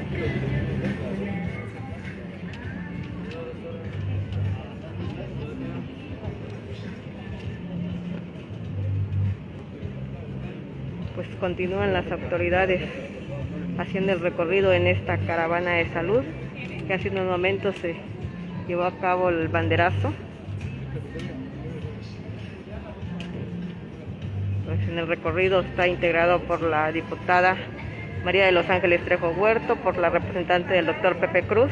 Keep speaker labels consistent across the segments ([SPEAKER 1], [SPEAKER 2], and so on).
[SPEAKER 1] Pues continúan las autoridades haciendo el recorrido en esta caravana de salud, que hace unos momentos se llevó a cabo el banderazo. Pues en el recorrido está integrado por la diputada María de los Ángeles Trejo Huerto, por la representante del doctor Pepe Cruz.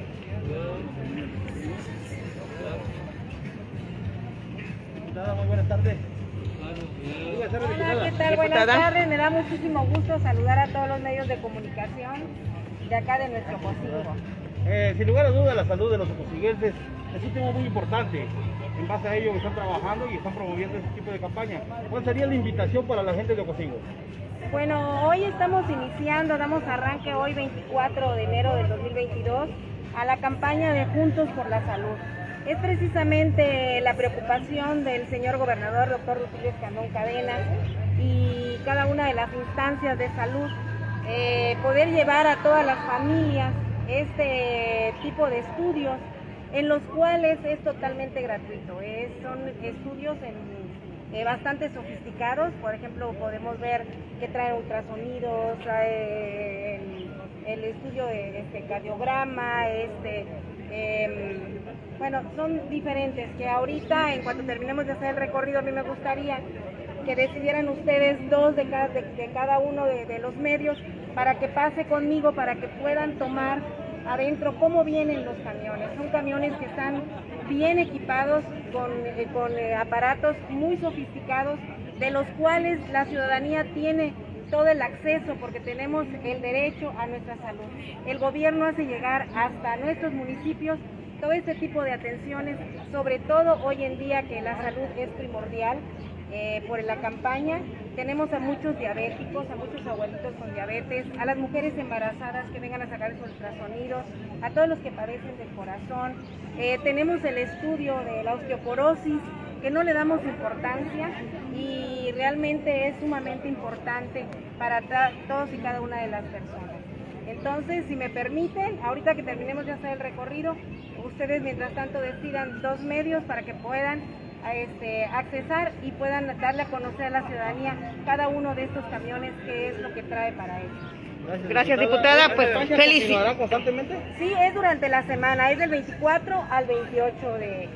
[SPEAKER 2] Diputada, muy buenas tardes.
[SPEAKER 3] Hola, ¿qué tal? Buenas tardes. Me da muchísimo gusto saludar a todos los medios de comunicación de acá de nuestro Ocosingo.
[SPEAKER 2] Sin lugar a dudas, la salud de los ocosiguenses es un tema muy importante. En base a ello están trabajando y están promoviendo este tipo de campaña. ¿Cuál sería la invitación para la gente de Ocosingo?
[SPEAKER 3] Bueno, hoy estamos iniciando, damos arranque hoy 24 de enero del 2022 a la campaña de Juntos por la Salud. Es precisamente la preocupación del señor gobernador, doctor Rutilio Escandón Cadena, y cada una de las instancias de salud, poder llevar a todas las familias este tipo de estudios, en los cuales es totalmente gratuito. Son estudios bastante sofisticados. Por ejemplo, podemos ver que trae ultrasonidos, trae el estudio de cardiograma, bueno, son diferentes, que ahorita, en cuanto terminemos de hacer el recorrido, a mí me gustaría que decidieran ustedes dos de cada uno de los medios, para que pase conmigo, para que puedan tomar adentro cómo vienen los camiones. Son camiones que están bien equipados con aparatos muy sofisticados, de los cuales la ciudadanía tiene todo el acceso, porque tenemos el derecho a nuestra salud. El gobierno hace llegar hasta nuestros municipios todo este tipo de atenciones, sobre todo hoy en día que la salud es primordial. Por la campaña tenemos a muchos diabéticos, a muchos abuelitos con diabetes, a las mujeres embarazadas que vengan a sacar sus ultrasonidos, a todos los que padecen del corazón. Tenemos el estudio de la osteoporosis, que no le damos importancia y realmente es sumamente importante para todos y cada una de las personas. Entonces, si me permiten, ahorita que terminemos de hacer el recorrido, ustedes mientras tanto decidan dos medios para que puedan accesar y puedan darle a conocer a la ciudadanía cada uno de estos camiones, qué es lo que trae para ellos.
[SPEAKER 1] Gracias, diputada. Pues
[SPEAKER 2] ¿Continuará constantemente?
[SPEAKER 3] Sí, es durante la semana, es del 24 al 28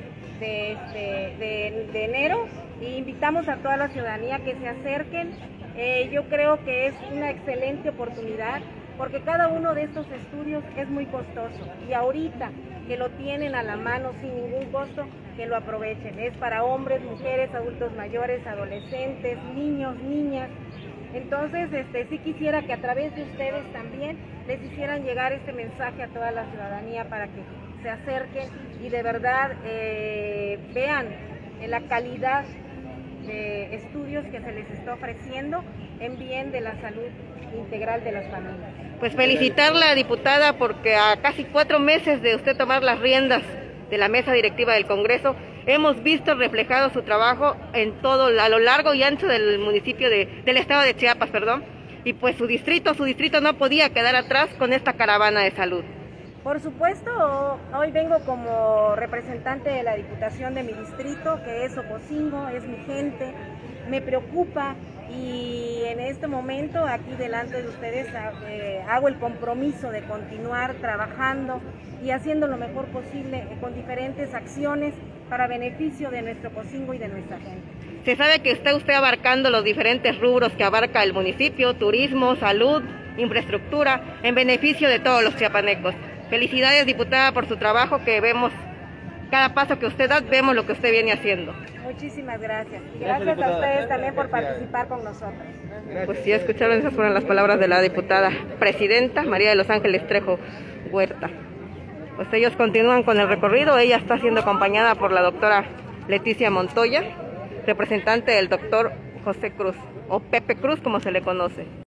[SPEAKER 3] de enero, y invitamos a toda la ciudadanía que se acerquen. Yo creo que es una excelente oportunidad, porque cada uno de estos estudios es muy costoso, y ahorita que lo tienen a la mano sin ningún costo, que lo aprovechen. Es para hombres, mujeres, adultos mayores, adolescentes, niños, niñas. Entonces, sí quisiera que a través de ustedes también les hicieran llegar este mensaje a toda la ciudadanía, para que se acerquen y de verdad vean la calidad de estudios que se les está ofreciendo en bien de la salud integral de las familias.
[SPEAKER 1] Pues felicitarla, diputada, porque a casi 4 meses de usted tomar las riendas de la mesa directiva del Congreso, hemos visto reflejado su trabajo en todo, a lo largo y ancho del municipio del estado de Chiapas, y pues su distrito no podía quedar atrás con esta caravana de salud.
[SPEAKER 3] Por supuesto, hoy vengo como representante de la Diputación de mi distrito, que es Ocosingo, es mi gente, me preocupa, y en este momento aquí delante de ustedes hago el compromiso de continuar trabajando y haciendo lo mejor posible con diferentes acciones para beneficio de nuestro Ocosingo y de nuestra gente.
[SPEAKER 1] Se sabe que está usted abarcando los diferentes rubros que abarca el municipio: turismo, salud, infraestructura, en beneficio de todos los chiapanecos. Felicidades, diputada, por su trabajo, que vemos cada paso que usted da, vemos lo que usted viene haciendo.
[SPEAKER 3] Muchísimas gracias. Y gracias a ustedes también por participar con nosotros.
[SPEAKER 1] Pues ya escucharon, esas fueron las palabras de la diputada presidenta María de los Ángeles Trejo Huerta. Pues ellos continúan con el recorrido. Ella está siendo acompañada por la doctora Leticia Montoya, representante del doctor José Cruz, o Pepe Cruz, como se le conoce.